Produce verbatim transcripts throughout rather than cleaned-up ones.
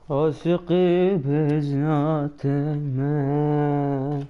عاشقی بجنات من.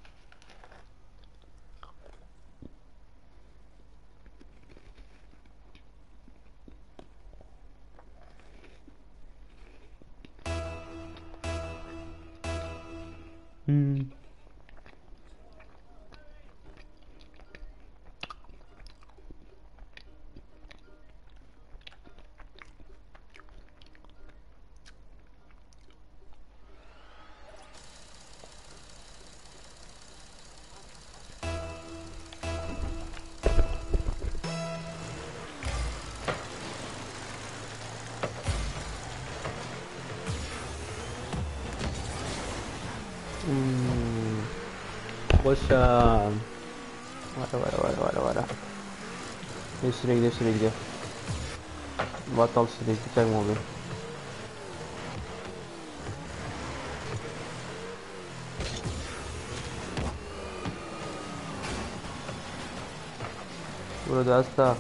Xosha. Bora, bora, bora, bora, bora. Deixa ele, deixa ele. Bota o Shrig, pega um móvel. Burada hasta.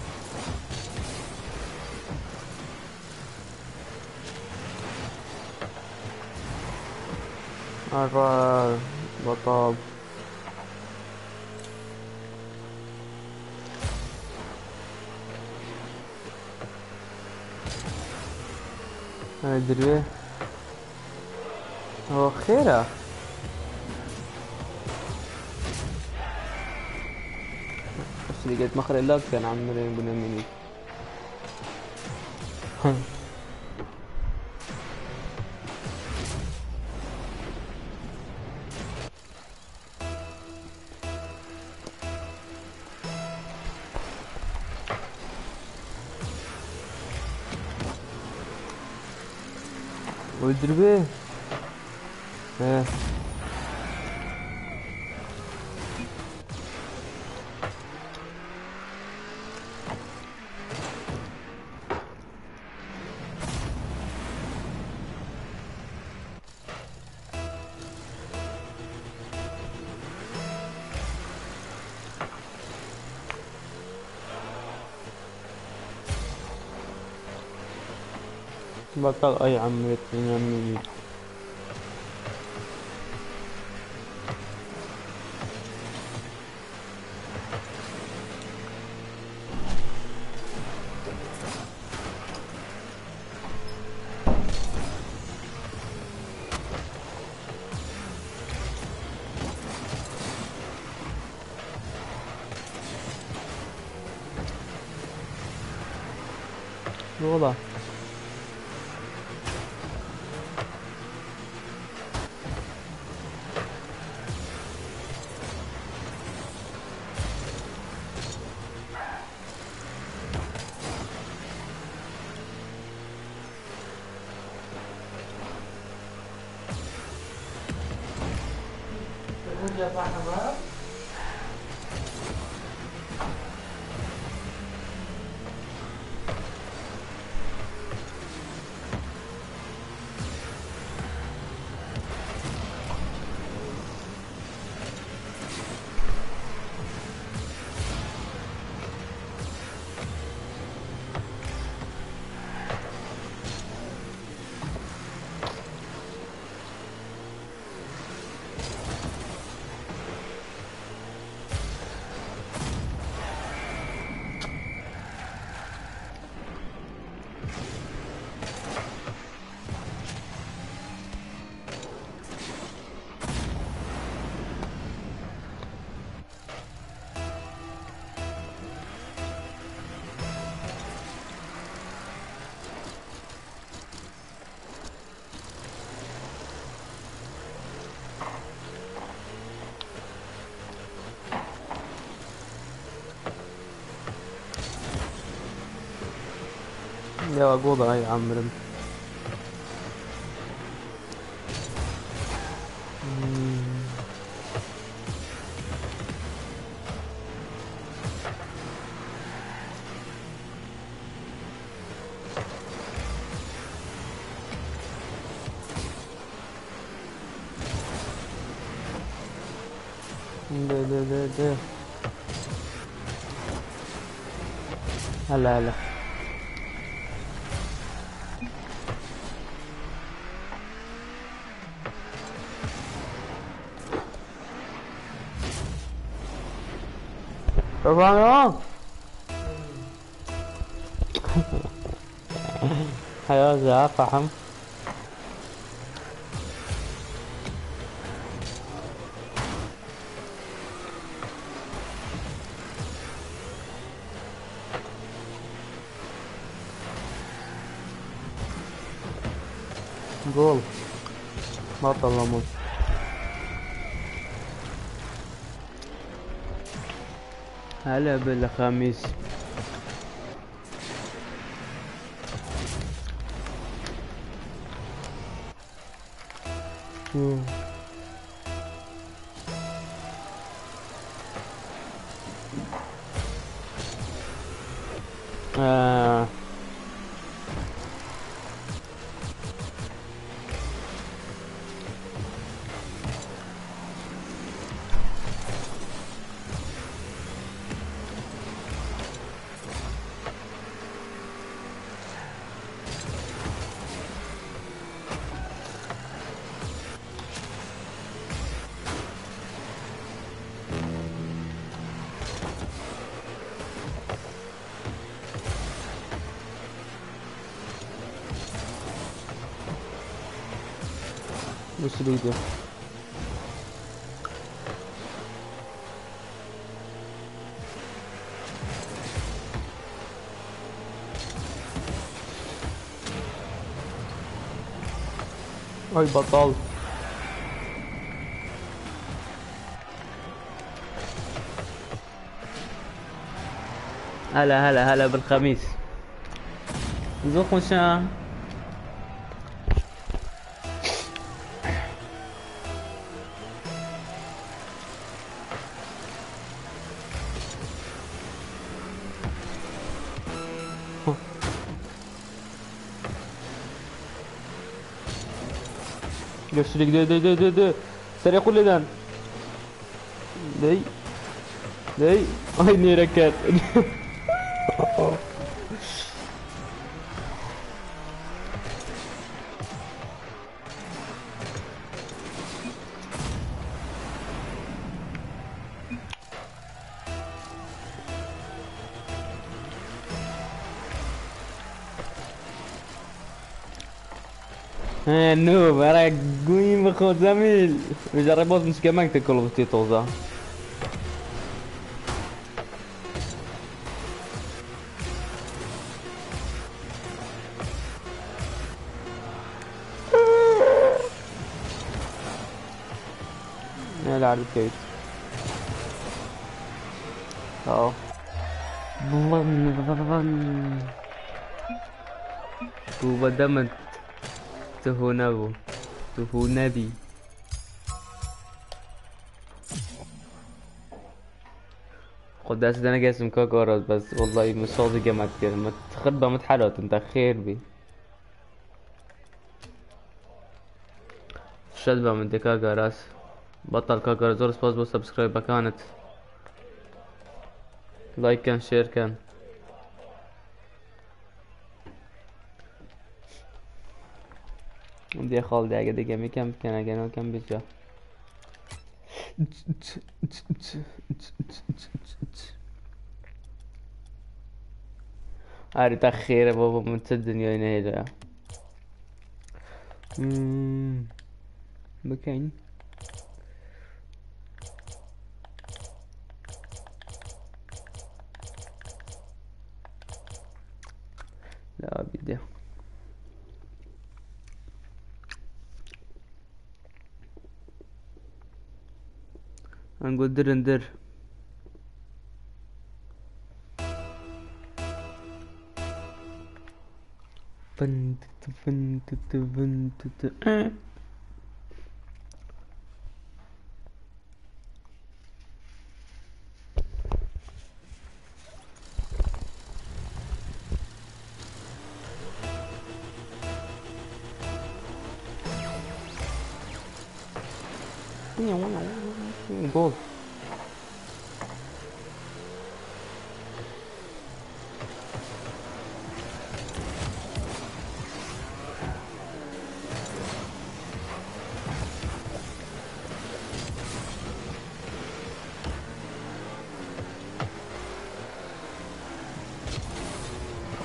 Arra, bota. ادري هو خيره بس لقيت مخرج اللاب كان عمالين بنمني ودري بيه ايه بطل اي عمي عمي والله يا قوضة يا عمرم ده ده ده ده هلا هلا رفعنا. حياة فحم. جول بطل راموس. هلا بالخميس. آه. وش الفيديو؟ اي بطل. هلا هلا هلا بالخميس. زوخوشا. Gösterdik de de de de de. Seri kuleden. Dey. Dey. Aynı hareket. نوب راك قويم بخوت زميل جربوت مش كمان تاكل في طوزة. يا لعب كيت اه وبدمت تهونابو تهونابي. قداس ده انا جاسم كاكورس بس والله مش فاضي جامعة كده ما تخربها متحلوت انت خير بي شدبة من دي كاكورس بطل كاكورس زور سباس بو سبسكرايب كانت لايك كان شير كان دي خال دي اگه دیگه میکم کن اگه نو کم بیجا هاري تخير بابا من الدنيا هنا مكان لا بدي هنقول در ندر فنت فنت فنت جول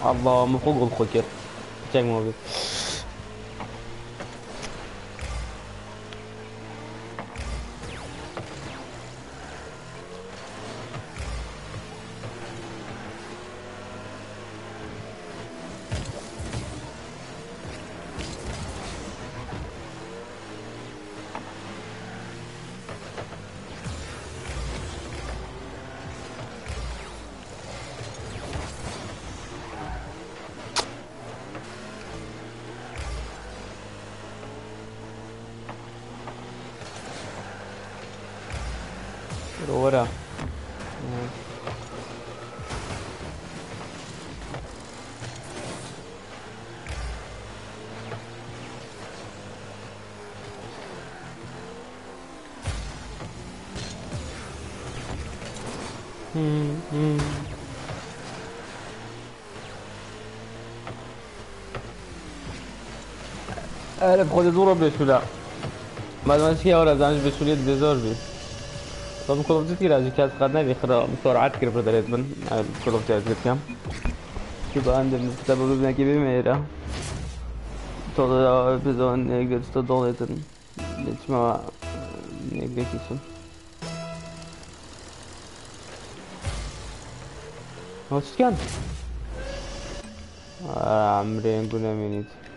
الله من فوق الخوكر تشيك موبي ورا اعرف خود دورو بسولا بعد ما شيء ورا زانش بسوليت بزور بي طب كل كثير از كاس قدنا بيخرا بسرعات كده بدرت من كل كثير كم كده عند المكتب ببنا كي بميرا طلع بزون نقدر استضالتن نسمع نقدر كيسون هو كان عمرين قلنا منيت